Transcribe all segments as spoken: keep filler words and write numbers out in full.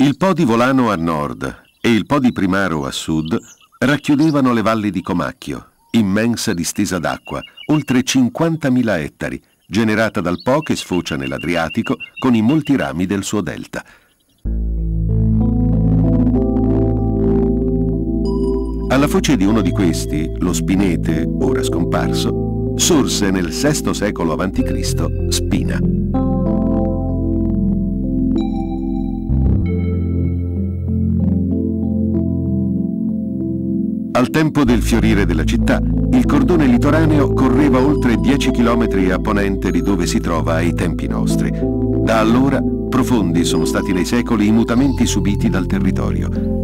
Il Po di Volano a nord e il Po di Primaro a sud racchiudevano le valli di Comacchio, immensa distesa d'acqua, oltre cinquantamila ettari, generata dal Po che sfocia nell'Adriatico con i molti rami del suo delta. Alla foce di uno di questi, lo Spinete, ora scomparso, sorse nel sesto secolo avanti Cristo Spina. Al tempo del fiorire della città, il cordone litoraneo correva oltre dieci chilometri a ponente di dove si trova ai tempi nostri. Da allora, profondi sono stati nei secoli i mutamenti subiti dal territorio.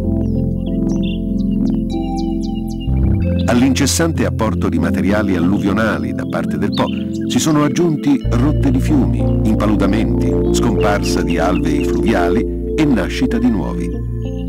All'incessante apporto di materiali alluvionali da parte del Po si sono aggiunti rotte di fiumi, impaludamenti, scomparsa di alvei fluviali e nascita di nuovi.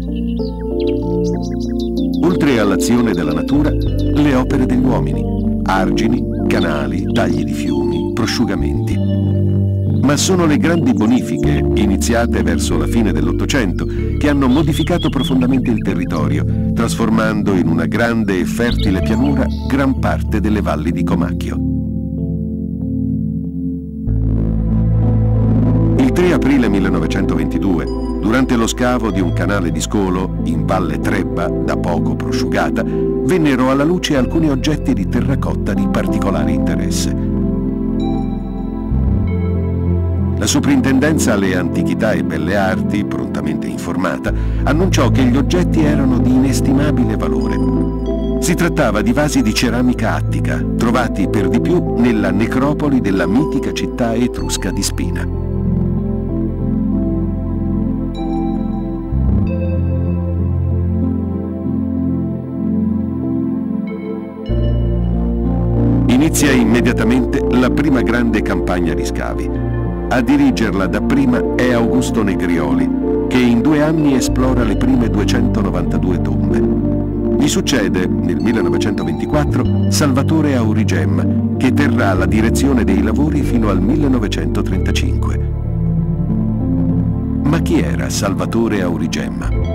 Oltre all'azione della natura, le opere degli uomini, argini, canali, tagli di fiumi, prosciugamenti. Ma sono le grandi bonifiche, iniziate verso la fine dell'Ottocento, che hanno modificato profondamente il territorio, trasformando in una grande e fertile pianura gran parte delle valli di Comacchio. Il tre aprile millenovecentoventidue, durante lo scavo di un canale di scolo in Valle Trebba, da poco prosciugata, vennero alla luce alcuni oggetti di terracotta di particolare interesse. La Soprintendenza alle Antichità e Belle Arti, prontamente informata, annunciò che gli oggetti erano di inestimabile valore. Si trattava di vasi di ceramica attica, trovati per di più nella necropoli della mitica città etrusca di Spina. Inizia immediatamente la prima grande campagna di scavi. A dirigerla dapprima è Augusto Negrioli, che in due anni esplora le prime duecentonovantadue tombe. Gli succede, nel millenovecentoventiquattro, Salvatore Aurigemma, che terrà la direzione dei lavori fino al millenovecentotrentacinque. Ma chi era Salvatore Aurigemma?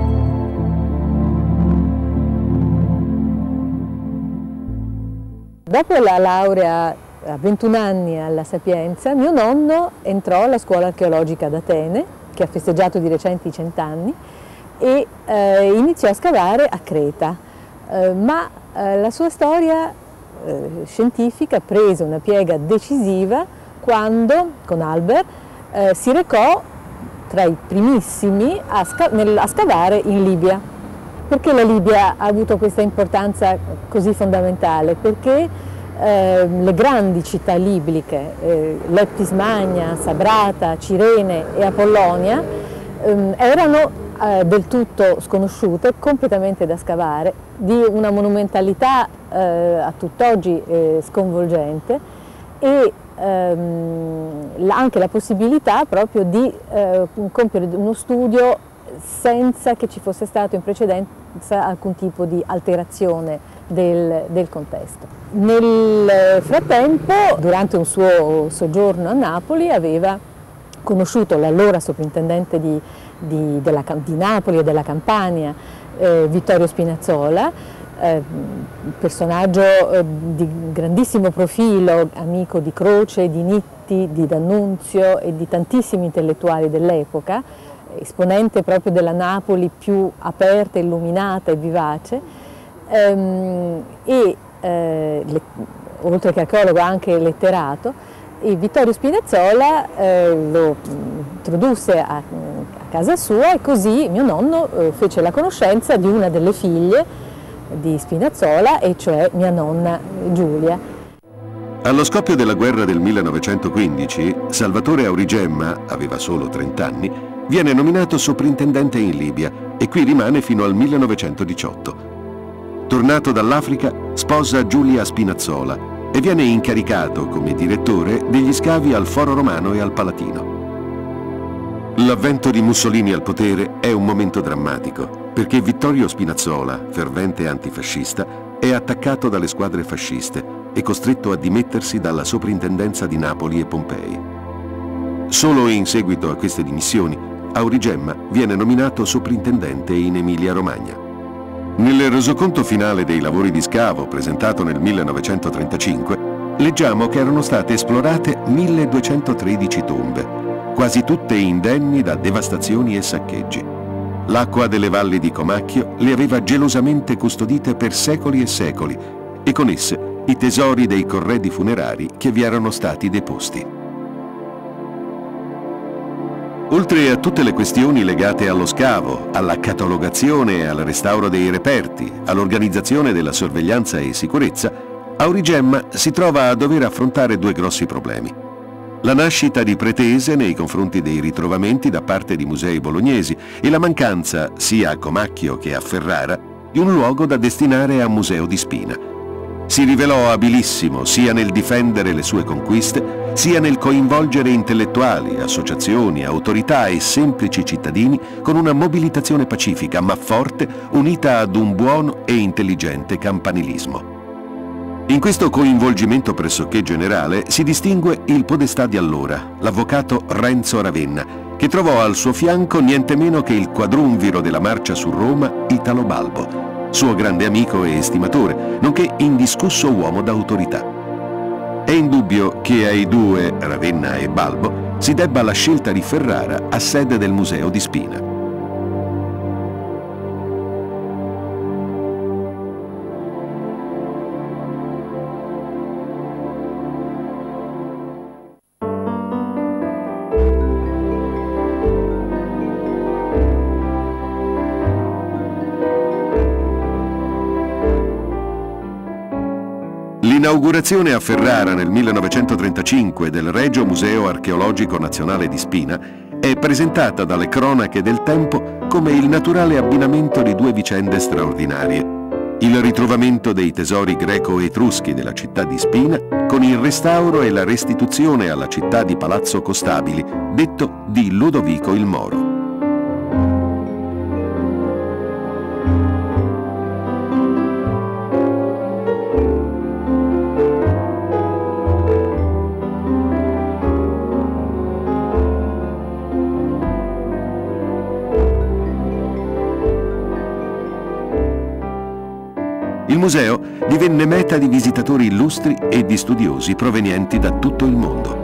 Dopo la laurea a ventuno anni alla Sapienza, mio nonno entrò alla scuola archeologica d'Atene, che ha festeggiato di recente i cent'anni, e eh, iniziò a scavare a Creta. Eh, ma eh, la sua storia eh, scientifica prese una piega decisiva quando, con Albert, eh, si recò tra i primissimi a, sca nel, a scavare in Libia. Perché la Libia ha avuto questa importanza così fondamentale? Perché eh, le grandi città libiche, eh, Leptis Magna, Sabrata, Cirene e Apollonia, ehm, erano eh, del tutto sconosciute, completamente da scavare, di una monumentalità eh, a tutt'oggi eh, sconvolgente e ehm, anche la possibilità proprio di eh, compiere uno studio senza che ci fosse stato in precedenza alcun tipo di alterazione del, del contesto. Nel frattempo, durante un suo soggiorno a Napoli, aveva conosciuto l'allora soprintendente di, di, della, di Napoli e della Campania, eh, Vittorio Spinazzola, eh, personaggio eh, di grandissimo profilo, amico di Croce, di Nitti, di D'Annunzio e di tantissimi intellettuali dell'epoca, esponente proprio della Napoli più aperta, illuminata e vivace, ehm, e eh, le, oltre che archeologo anche letterato, e Vittorio Spinazzola eh, lo introdusse a, a casa sua e così mio nonno eh, fece la conoscenza di una delle figlie di Spinazzola, e cioè mia nonna Giulia. Allo scoppio della guerra del millenovecentoquindici, Salvatore Aurigemma, aveva solo trent'anni, viene nominato soprintendente in Libia e qui rimane fino al millenovecentodiciotto. Tornato dall'Africa, sposa Giulia Spinazzola e viene incaricato come direttore degli scavi al Foro Romano e al Palatino. L'avvento di Mussolini al potere è un momento drammatico, perché Vittorio Spinazzola, fervente antifascista, è attaccato dalle squadre fasciste e costretto a dimettersi dalla soprintendenza di Napoli e Pompei. Solo in seguito a queste dimissioni Aurigemma viene nominato soprintendente in Emilia-Romagna. Nel resoconto finale dei lavori di scavo, presentato nel millenovecentotrentacinque, leggiamo che erano state esplorate milleduecentotredici tombe, quasi tutte indenni da devastazioni e saccheggi. L'acqua delle valli di Comacchio le aveva gelosamente custodite per secoli e secoli, e con esse i tesori dei corredi funerari che vi erano stati deposti. Oltre a tutte le questioni legate allo scavo, alla catalogazione e al restauro dei reperti, all'organizzazione della sorveglianza e sicurezza, Aurigemma si trova a dover affrontare due grossi problemi. La nascita di pretese nei confronti dei ritrovamenti da parte di musei bolognesi e la mancanza, sia a Comacchio che a Ferrara, di un luogo da destinare a Museo di Spina. Si rivelò abilissimo sia nel difendere le sue conquiste, sia nel coinvolgere intellettuali, associazioni, autorità e semplici cittadini con una mobilitazione pacifica ma forte, unita ad un buono e intelligente campanilismo. In questo coinvolgimento pressoché generale si distingue il podestà di allora, l'avvocato Renzo Ravenna, che trovò al suo fianco niente meno che il quadrumviro della marcia su Roma, Italo Balbo, suo grande amico e estimatore, nonché indiscusso uomo d'autorità. È indubbio che ai due, Ravenna e Balbo, si debba la scelta di Ferrara a sede del Museo di Spina. L'inaugurazione a Ferrara nel millenovecentotrentacinque del Regio Museo Archeologico Nazionale di Spina è presentata dalle cronache del tempo come il naturale abbinamento di due vicende straordinarie: il ritrovamento dei tesori greco-etruschi della città di Spina con il restauro e la restituzione alla città di Palazzo Costabili, detto di Lodovico il Moro. Il museo divenne meta di visitatori illustri e di studiosi provenienti da tutto il mondo.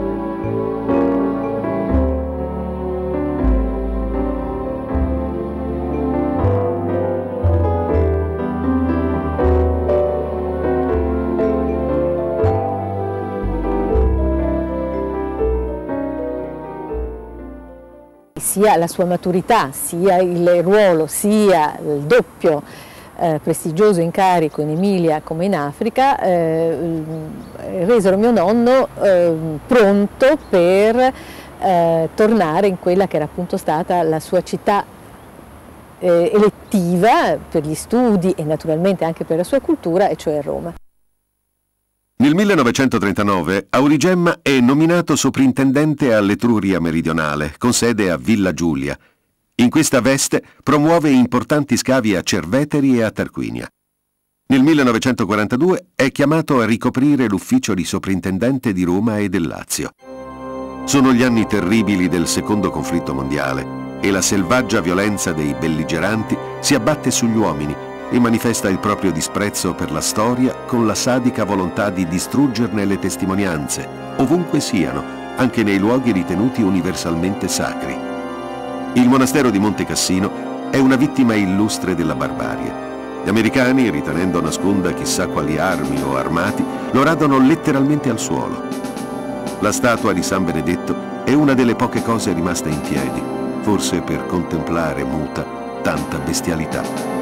Sia la sua maturità, sia il ruolo, sia il doppio Eh, prestigioso incarico in Emilia come in Africa, eh, resero mio nonno eh, pronto per eh, tornare in quella che era appunto stata la sua città eh, elettiva per gli studi e naturalmente anche per la sua cultura, e cioè Roma. Nel millenovecentotrentanove Aurigemma è nominato soprintendente all'Etruria meridionale, con sede a Villa Giulia. In questa veste promuove importanti scavi a Cerveteri e a Tarquinia. Nel millenovecentoquarantadue è chiamato a ricoprire l'ufficio di soprintendente di Roma e del Lazio. Sono gli anni terribili del secondo conflitto mondiale e la selvaggia violenza dei belligeranti si abbatte sugli uomini e manifesta il proprio disprezzo per la storia con la sadica volontà di distruggerne le testimonianze, ovunque siano, anche nei luoghi ritenuti universalmente sacri. Il monastero di Monte Cassino è una vittima illustre della barbarie. Gli americani, ritenendo nasconda chissà quali armi o armati, lo radono letteralmente al suolo. La statua di San Benedetto è una delle poche cose rimaste in piedi, forse per contemplare muta tanta bestialità.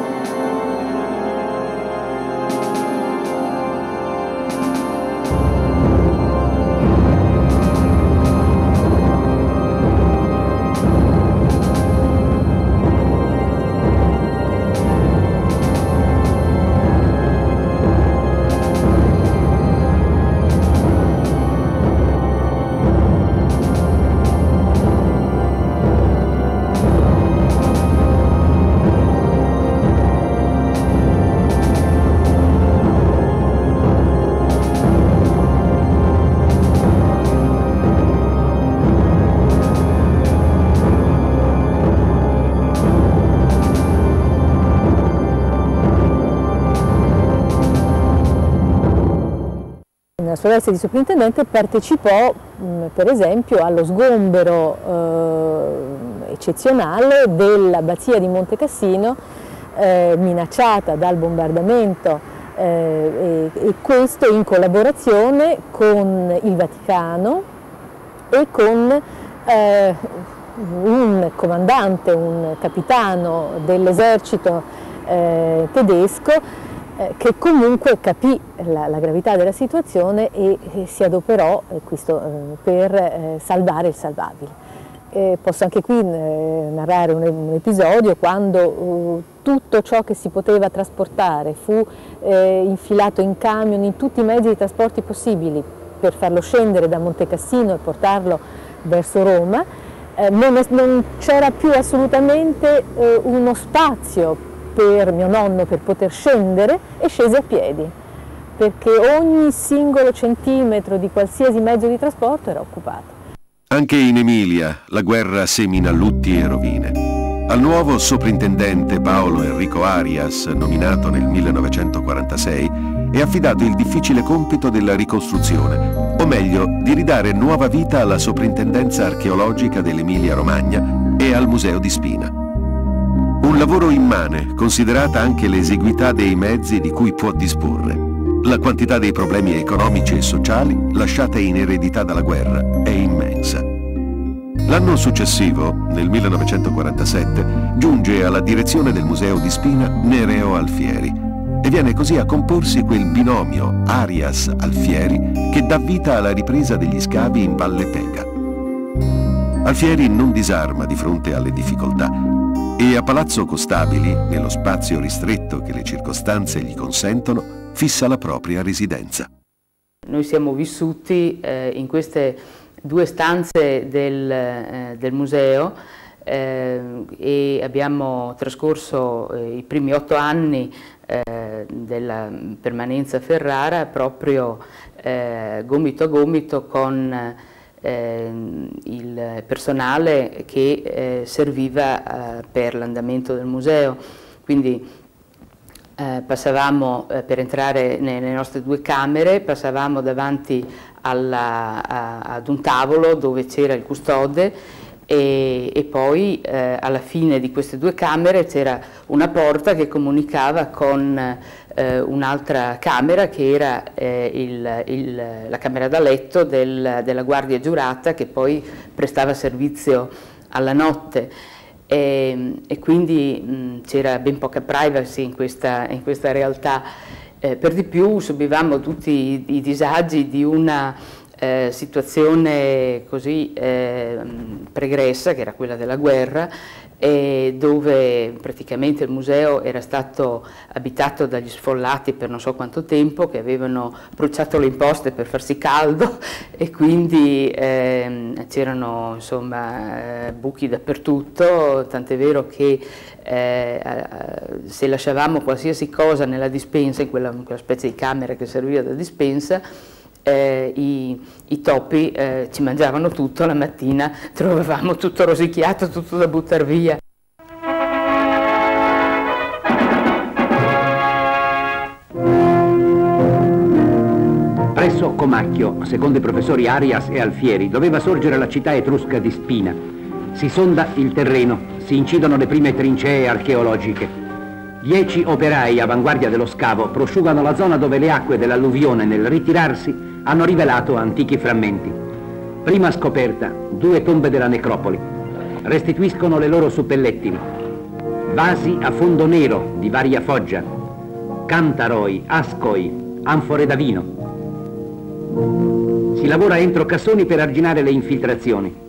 nella sua veste di soprintendente, partecipò mh, per esempio allo sgombero eh, eccezionale dell'abbazia di Monte Cassino, eh, minacciata dal bombardamento, eh, e, e questo in collaborazione con il Vaticano e con eh, un comandante, un capitano dell'esercito eh, tedesco, che comunque capì la, la gravità della situazione e, e si adoperò eh, questo, eh, per eh, salvare il salvabile. Eh, posso anche qui eh, narrare un, un episodio quando uh, tutto ciò che si poteva trasportare fu eh, infilato in camion, in tutti i mezzi di trasporti possibili per farlo scendere da Monte Cassino e portarlo verso Roma. Eh, non, non c'era più assolutamente eh, uno spazio per mio nonno per poter scendere, e scese a piedi, perché ogni singolo centimetro di qualsiasi mezzo di trasporto era occupato. Anche in Emilia la guerra semina lutti e rovine. Al nuovo soprintendente Paolo Enrico Arias, nominato nel millenovecentoquarantasei, è affidato il difficile compito della ricostruzione, o meglio, di ridare nuova vita alla soprintendenza archeologica dell'Emilia-Romagna e al Museo di Spina. Un lavoro immane, considerata anche l'esiguità dei mezzi di cui può disporre. La quantità dei problemi economici e sociali lasciata in eredità dalla guerra è immensa. L'anno successivo, nel millenovecentoquarantasette, giunge alla direzione del Museo di Spina Nereo Alfieri e viene così a comporsi quel binomio Arias-Alfieri che dà vita alla ripresa degli scavi in Valle Pega. Alfieri non disarma di fronte alle difficoltà e a Palazzo Costabili, nello spazio ristretto che le circostanze gli consentono, fissa la propria residenza. Noi siamo vissuti eh, in queste due stanze del, eh, del museo eh, e abbiamo trascorso eh, i primi otto anni eh, della permanenza a Ferrara proprio eh, gomito a gomito con Eh, il personale che eh, serviva eh, per l'andamento del museo. Quindi eh, passavamo eh, per entrare nelle nostre due camere, passavamo davanti alla, a, ad un tavolo dove c'era il custode e, e poi eh, alla fine di queste due camere c'era una porta che comunicava con eh, un'altra camera che era eh, il, il, la camera da letto del, della guardia giurata, che poi prestava servizio alla notte. E, e quindi c'era ben poca privacy in questa, in questa realtà. Eh, per di più subivamo tutti i, i disagi di una Eh, situazione così eh, pregressa, che era quella della guerra, e dove praticamente il museo era stato abitato dagli sfollati per non so quanto tempo, che avevano bruciato le imposte per farsi caldo e quindi eh, c'erano insomma eh, buchi dappertutto, tant'è vero che eh, se lasciavamo qualsiasi cosa nella dispensa, in quella, in quella specie di camera che serviva da dispensa, Eh, i, i topi eh, ci mangiavano tutto, la mattina trovavamo tutto rosicchiato, tutto da buttare via. Presso Comacchio, secondo i professori Arias e Alfieri, doveva sorgere la città etrusca di Spina. Si sonda il terreno, si incidono le prime trincee archeologiche. Dieci operai avanguardia dello scavo prosciugano la zona dove le acque dell'alluvione, nel ritirarsi, hanno rivelato antichi frammenti. Prima scoperta, due tombe della necropoli. Restituiscono le loro suppellettili. Vasi a fondo nero di varia foggia. Cantaroi, ascoi, anfore da vino. Si lavora entro cassoni per arginare le infiltrazioni.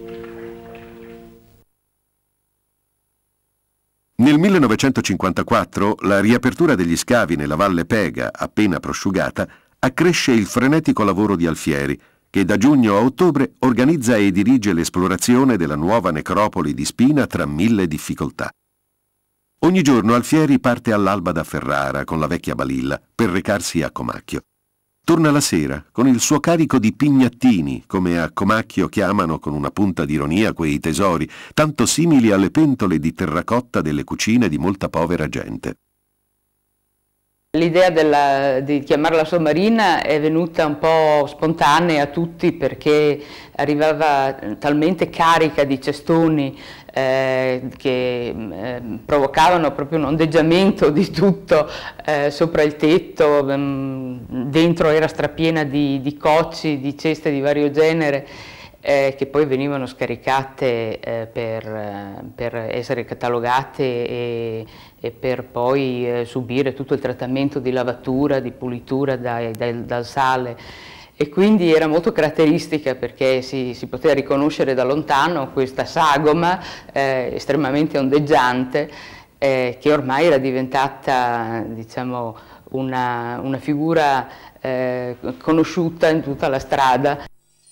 Nel millenovecentocinquantaquattro la riapertura degli scavi nella Valle Pega, appena prosciugata, accresce il frenetico lavoro di Alfieri, che da giugno a ottobre organizza e dirige l'esplorazione della nuova necropoli di Spina tra mille difficoltà. Ogni giorno Alfieri parte all'alba da Ferrara con la vecchia balilla per recarsi a Comacchio. Torna la sera con il suo carico di pignattini, come a Comacchio chiamano con una punta d'ironia quei tesori, tanto simili alle pentole di terracotta delle cucine di molta povera gente. L'idea di chiamarla sottomarina è venuta un po' spontanea a tutti, perché arrivava talmente carica di cestoni eh, che eh, provocavano proprio un ondeggiamento di tutto eh, sopra il tetto, mh, dentro era strapiena di, di cocci, di ceste di vario genere, Eh, che poi venivano scaricate eh, per, eh, per essere catalogate e, e per poi eh, subire tutto il trattamento di lavatura, di pulitura dai, dai, dal sale, e quindi era molto caratteristica, perché si, si poteva riconoscere da lontano questa sagoma eh, estremamente ondeggiante eh, che ormai era diventata, diciamo, una, una figura eh, conosciuta in tutta la strada.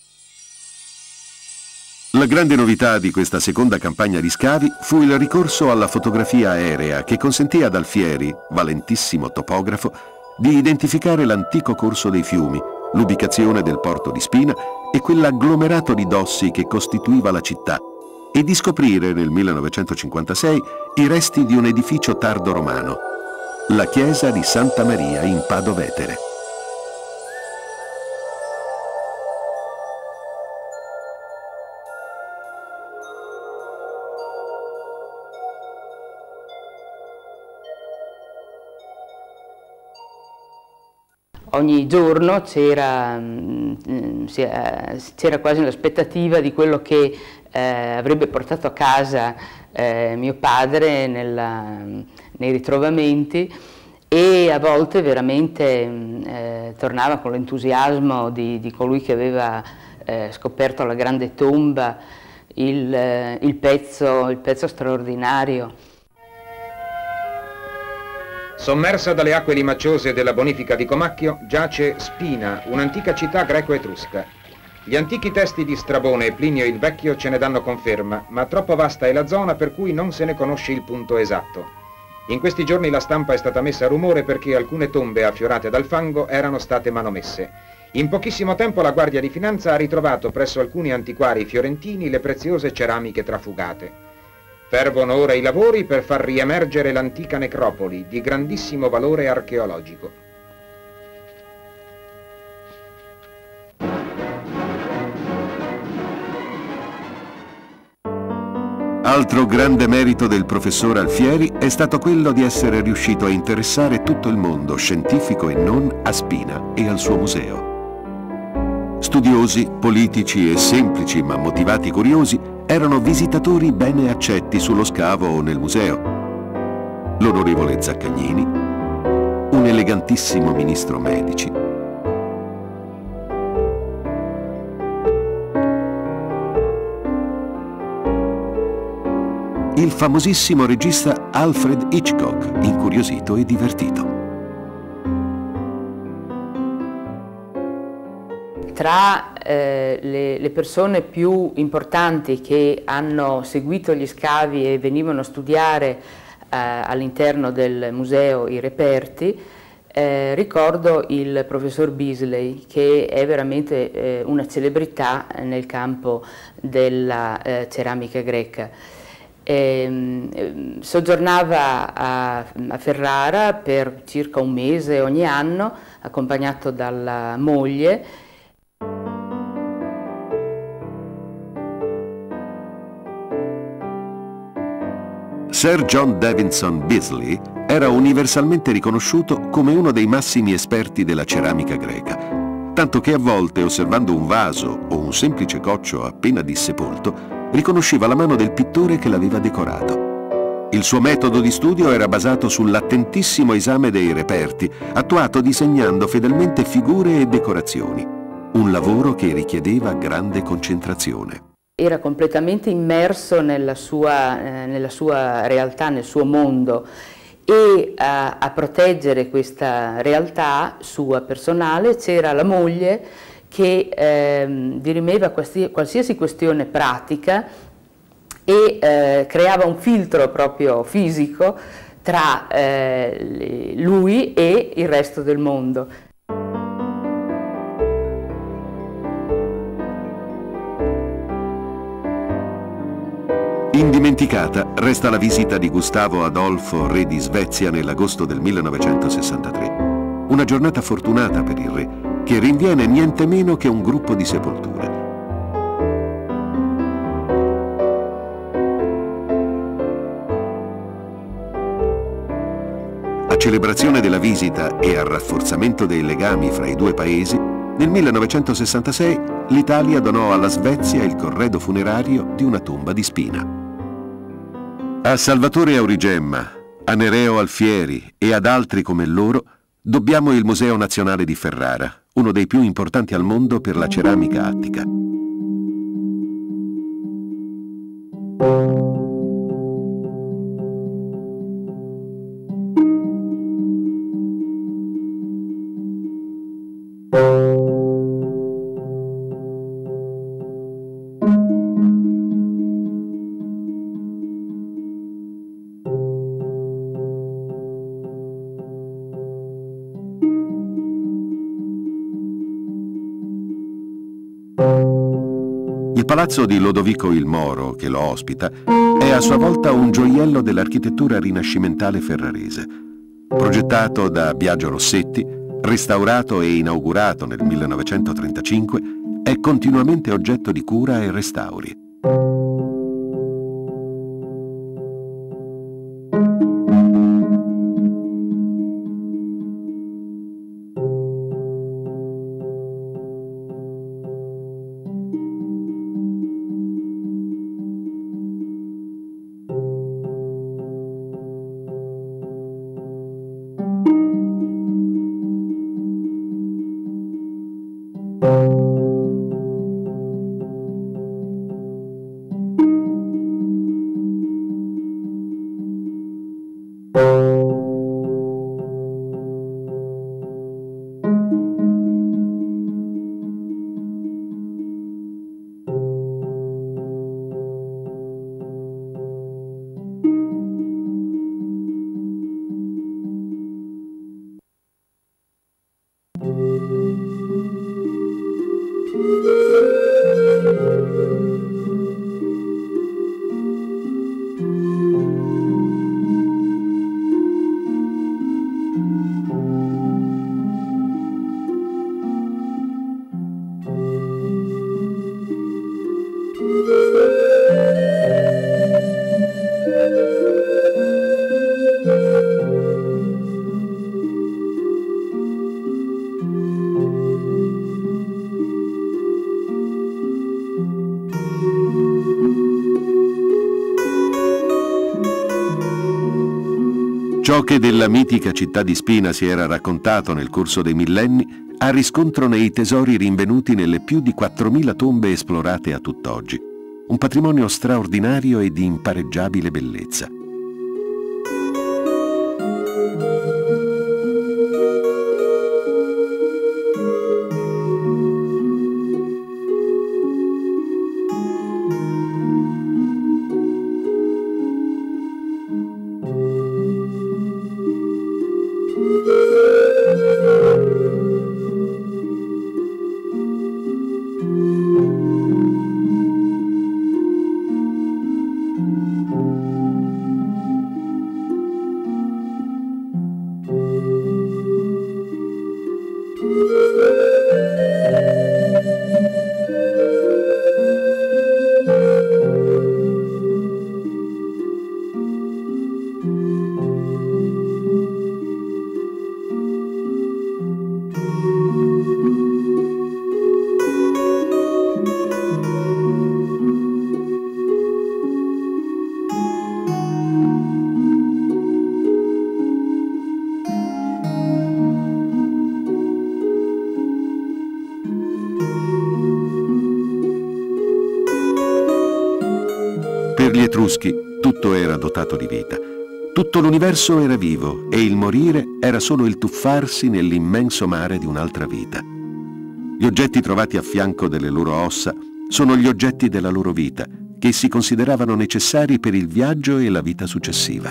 La grande novità di questa seconda campagna di scavi fu il ricorso alla fotografia aerea, che consentì ad Alfieri, valentissimo topografo, di identificare l'antico corso dei fiumi, l'ubicazione del porto di Spina e quell'agglomerato di dossi che costituiva la città, e di scoprire nel millenovecentocinquantasei i resti di un edificio tardo romano, la chiesa di Santa Maria in Pado Vetere. Ogni giorno c'era quasi l'aspettativa di quello che eh, avrebbe portato a casa eh, mio padre nella, nei ritrovamenti, e a volte veramente eh, tornava con l'entusiasmo di, di colui che aveva eh, scoperto la grande tomba, il, eh, il, pezzo, il pezzo straordinario. Sommersa dalle acque limacciose della bonifica di Comacchio giace Spina, un'antica città greco-etrusca. Gli antichi testi di Strabone e Plinio il Vecchio ce ne danno conferma, ma troppo vasta è la zona per cui non se ne conosce il punto esatto. In questi giorni la stampa è stata messa a rumore perché alcune tombe affiorate dal fango erano state manomesse. In pochissimo tempo la Guardia di Finanza ha ritrovato presso alcuni antiquari fiorentini le preziose ceramiche trafugate. Fervono ora i lavori per far riemergere l'antica necropoli, di grandissimo valore archeologico. Altro grande merito del professor Alfieri è stato quello di essere riuscito a interessare tutto il mondo, scientifico e non, a Spina e al suo museo. Studiosi, politici e semplici ma motivati curiosi erano visitatori bene accetti sullo scavo o nel museo. L'onorevole Zaccagnini, un elegantissimo ministro Medici, il famosissimo regista Alfred Hitchcock, incuriosito e divertito. Tra eh, le, le persone più importanti che hanno seguito gli scavi e venivano a studiare eh, all'interno del museo i reperti, eh, ricordo il professor Beasley, che è veramente eh, una celebrità nel campo della eh, ceramica greca. Eh, soggiornava a, a Ferrara per circa un mese ogni anno, accompagnato dalla moglie. Sir John Davidson Beasley era universalmente riconosciuto come uno dei massimi esperti della ceramica greca, tanto che a volte, osservando un vaso o un semplice coccio appena dissepolto, riconosceva la mano del pittore che l'aveva decorato. Il suo metodo di studio era basato sull'attentissimo esame dei reperti, attuato disegnando fedelmente figure e decorazioni, un lavoro che richiedeva grande concentrazione. Era completamente immerso nella sua, eh, nella sua realtà, nel suo mondo, e a, a proteggere questa realtà sua personale c'era la moglie che eh, dirimeva qualsiasi, qualsiasi questione pratica e eh, creava un filtro proprio fisico tra eh, lui e il resto del mondo. Indimenticata resta la visita di Gustavo Adolfo, re di Svezia, nell'agosto del millenovecentosessantatré. Una giornata fortunata per il re, che rinviene niente meno che un gruppo di sepolture. A celebrazione della visita e al rafforzamento dei legami fra i due paesi, nel millenovecentosessantasei l'Italia donò alla Svezia il corredo funerario di una tomba di spina. A Salvatore Aurigemma, a Nereo Alfieri e ad altri come loro dobbiamo il Museo Nazionale di Ferrara, uno dei più importanti al mondo per la ceramica attica. Il palazzo di Lodovico il Moro, che lo ospita, è a sua volta un gioiello dell'architettura rinascimentale ferrarese. Progettato da Biagio Rossetti, restaurato e inaugurato nel millenovecentotrentacinque, è continuamente oggetto di cura e restauri. Ciò che della mitica città di Spina si era raccontato nel corso dei millenni ha riscontro nei tesori rinvenuti nelle più di quattromila tombe esplorate a tutt'oggi. Un patrimonio straordinario e di impareggiabile bellezza. Per gli Etruschi tutto era dotato di vita. Tutto l'universo era vivo e il morire era solo il tuffarsi nell'immenso mare di un'altra vita. Gli oggetti trovati a fianco delle loro ossa sono gli oggetti della loro vita, che si consideravano necessari per il viaggio e la vita successiva.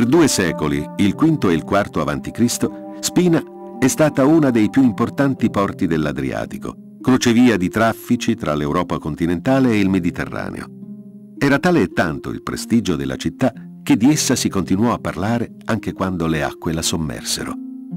due secoli, il quinto e il quarto avanti Cristo, Spina è stata una dei più importanti porti dell'Adriatico, crocevia di traffici tra l'Europa continentale e il Mediterraneo. Era tale e tanto il prestigio della città che di essa si continuò a parlare anche quando le acque la sommersero.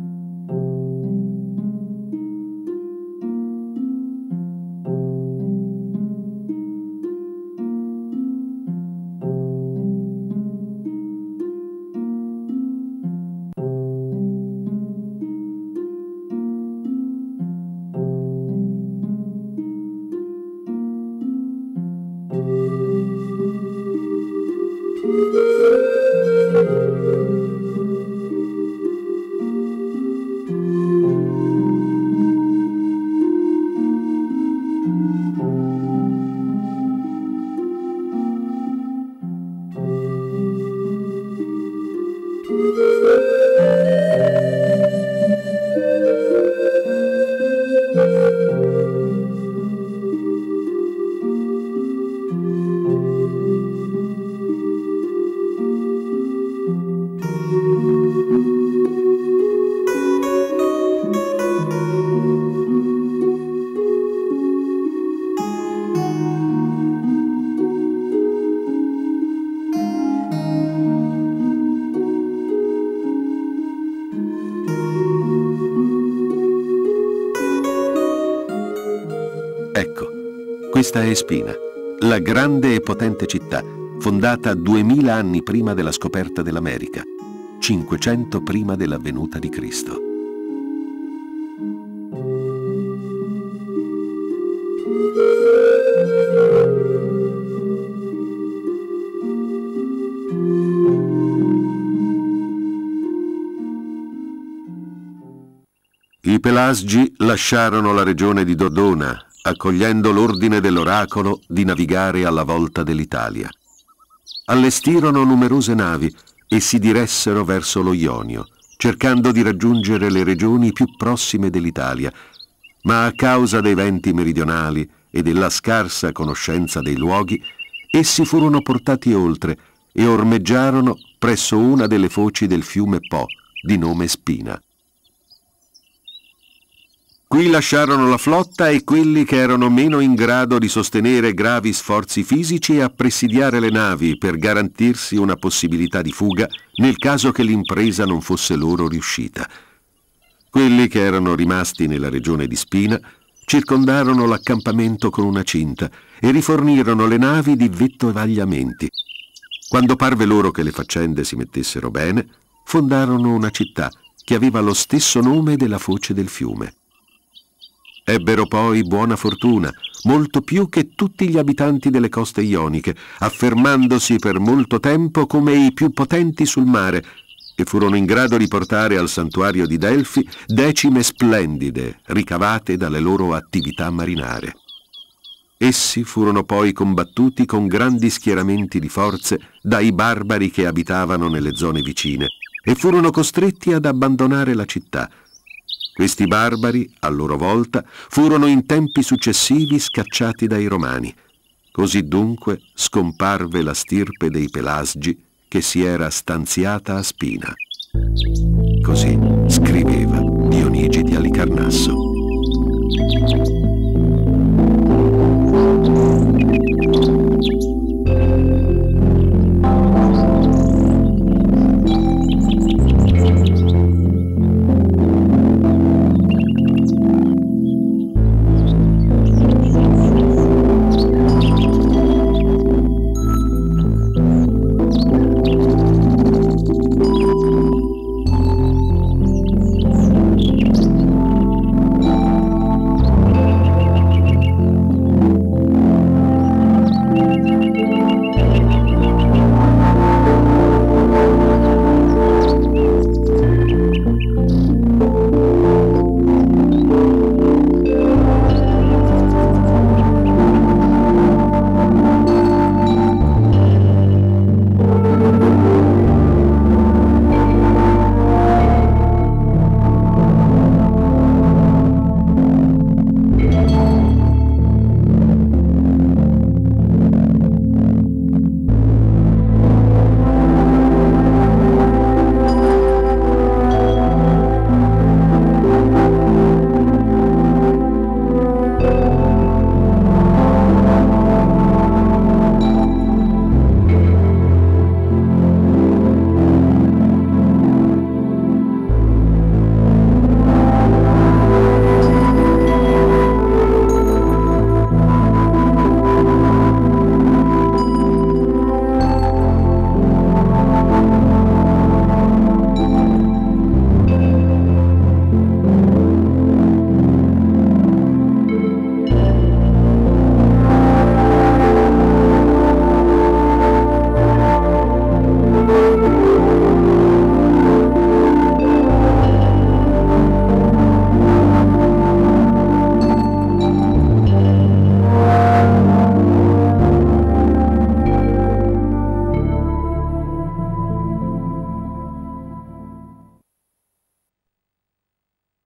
Ecco, questa è Spina, la grande e potente città, fondata duemila anni prima della scoperta dell'America, cinquecento prima della venuta di Cristo. I Pelasgi lasciarono la regione di Dodona, accogliendo l'ordine dell'oracolo di navigare alla volta dell'Italia. Allestirono numerose navi e si diressero verso lo Ionio, cercando di raggiungere le regioni più prossime dell'Italia, ma a causa dei venti meridionali e della scarsa conoscenza dei luoghi, essi furono portati oltre e ormeggiarono presso una delle foci del fiume Po, di nome Spina. Qui lasciarono la flotta e quelli che erano meno in grado di sostenere gravi sforzi fisici a presidiare le navi per garantirsi una possibilità di fuga nel caso che l'impresa non fosse loro riuscita. Quelli che erano rimasti nella regione di Spina circondarono l'accampamento con una cinta e rifornirono le navi di vettovagliamenti. Quando parve loro che le faccende si mettessero bene, fondarono una città che aveva lo stesso nome della foce del fiume. Ebbero poi buona fortuna, molto più che tutti gli abitanti delle coste ioniche, affermandosi per molto tempo come i più potenti sul mare, e furono in grado di portare al santuario di Delfi decime splendide ricavate dalle loro attività marinare. Essi furono poi combattuti con grandi schieramenti di forze dai barbari che abitavano nelle zone vicine e furono costretti ad abbandonare la città. Questi barbari, a loro volta, furono in tempi successivi scacciati dai Romani. Così dunque scomparve la stirpe dei Pelasgi che si era stanziata a Spina. Così scriveva Dionigi di Alicarnasso.